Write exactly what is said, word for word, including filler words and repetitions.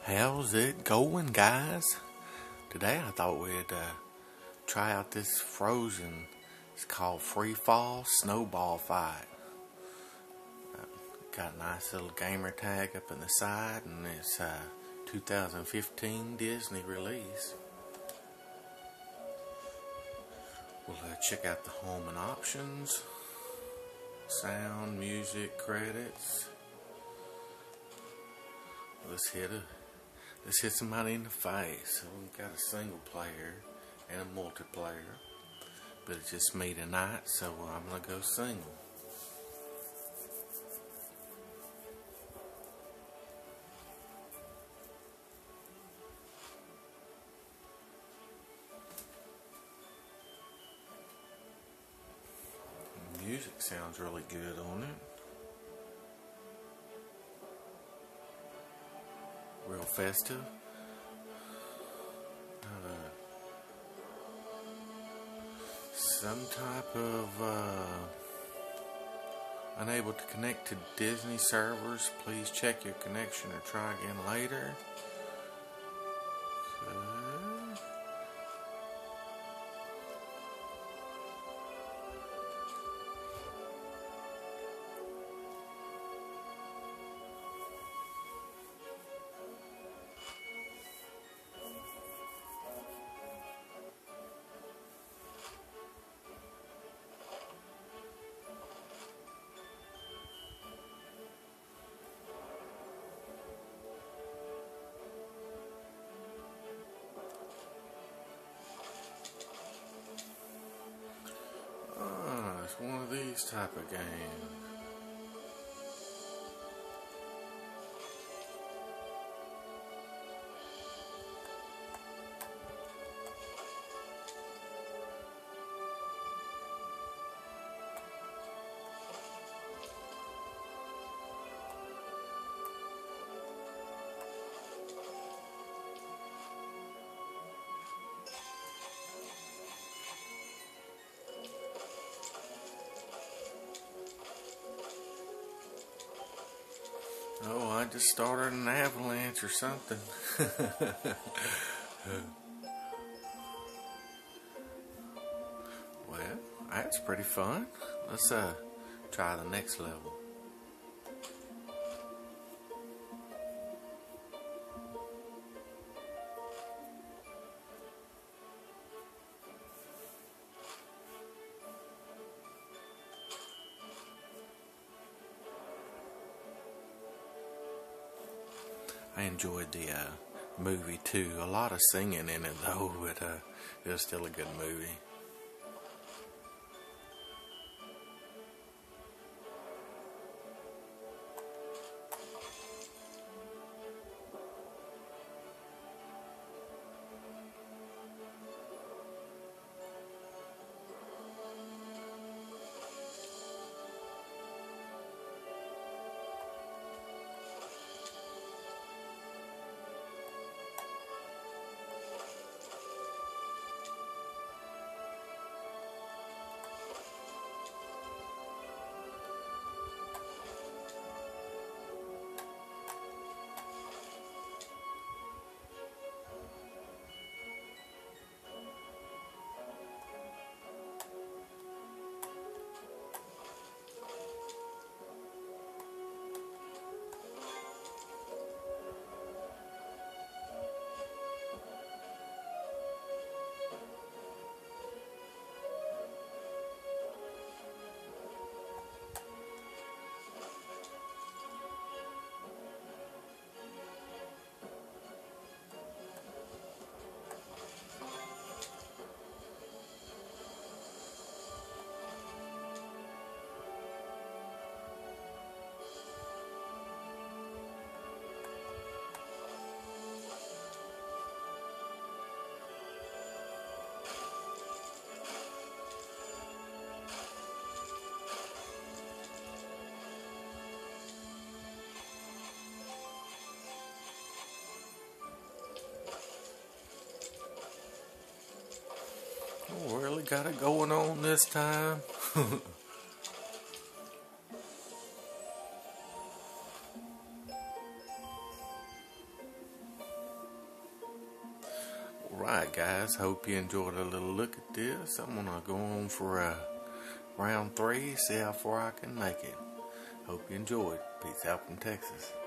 How's it going, guys? Today I thought we'd uh, try out this Frozen. It's called Free Fall Snowball Fight. Uh, got a nice little gamer tag up in the side, and it's uh, two thousand fifteen Disney release. We'll uh, check out the home and options, sound, music, credits. Let's hit a let's hit somebody in the face. So we've got a single player and a multiplayer, but it's just me tonight, so I'm gonna go single. The music sounds really good on it. Real festive. Uh, some type of uh, unable to connect to Disney servers. Please check your connection or try again later. Okay. It's one of these type of games. Oh, I just started an avalanche or something. Well, that's pretty fun. Let's uh try the next level. I enjoyed the uh, movie too. A lot of singing in it though, but uh, it was still a good movie. Oh, really got it going on this time. Alright guys, hope you enjoyed a little look at this. I'm gonna go on for uh, round three, see how far I can make it. Hope you enjoyed. Peace out from Texas.